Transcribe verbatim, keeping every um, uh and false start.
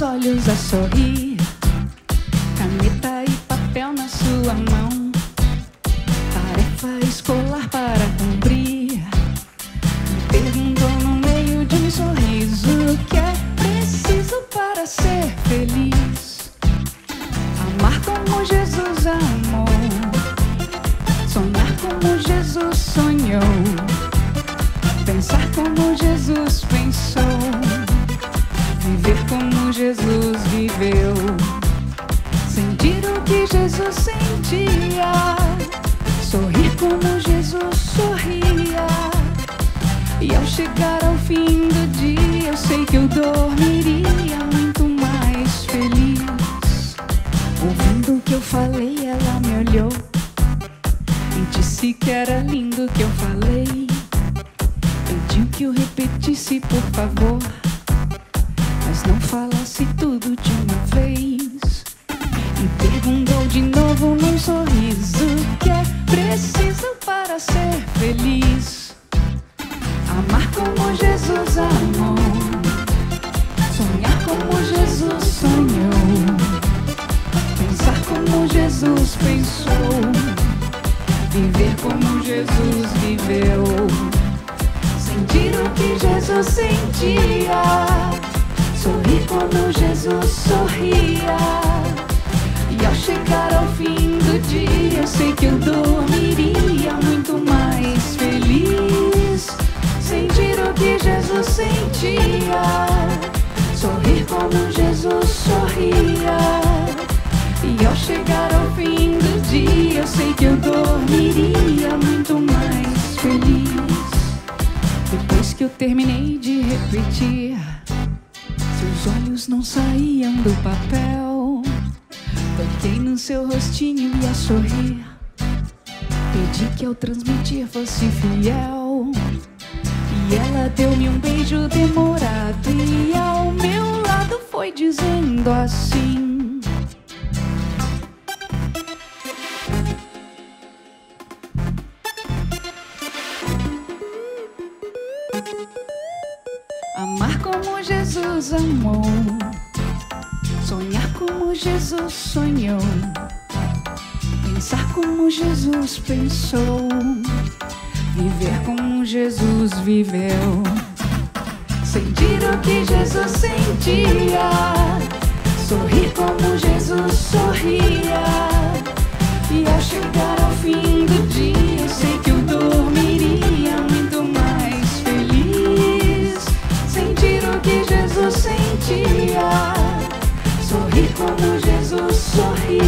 olhos a sorrir, caneta e papel na sua mão, tarefa escolar para cumprir. Me perguntou no meio de um sorriso o que é preciso para ser feliz. Amar como Jesus amou, sonhar como Jesus sonhou, pensar como Jesus pensou, viver como Jesus viveu, sentir o que Jesus sentia, sorrir como Jesus sorria. E ao chegar ao fim do dia, eu sei que eu dormiria muito mais feliz. Ouvindo o que eu falei, ela me olhou e disse que era lindo o que eu falei. Pediu que eu repetisse, por favor, mas não falasse tudo de uma vez. E perguntou de novo num sorriso o que é preciso para ser feliz. Amar como Jesus amou, sonhar como Jesus sonhou, pensar como Jesus pensou, viver como Jesus viveu, sentir o que Jesus sentia, sorrir como Jesus sorria. E ao chegar ao fim do dia, eu sei que eu dormiria muito mais feliz. Sentir o que Jesus sentia, sorrir como Jesus sorria. E ao chegar ao fim do dia, eu sei que eu dormiria muito mais feliz. Depois que eu terminei de repetir, seus olhos não saíam do papel. Toquei no seu rostinho e a sorrir, pedi que ao transmitir fosse fiel. E ela deu-me um beijo demorado e ao meu lado foi dizendo assim: amar como Jesus amou, sonhar como Jesus sonhou, pensar como Jesus pensou, viver como Jesus viveu, sentir o que Jesus sentia, sorrir como Jesus sorria. E ao chegar ao fim do dia, eu sei que eu dormiria muito mais feliz. Sentir o que Jesus sentia, sorrir como Jesus sorria.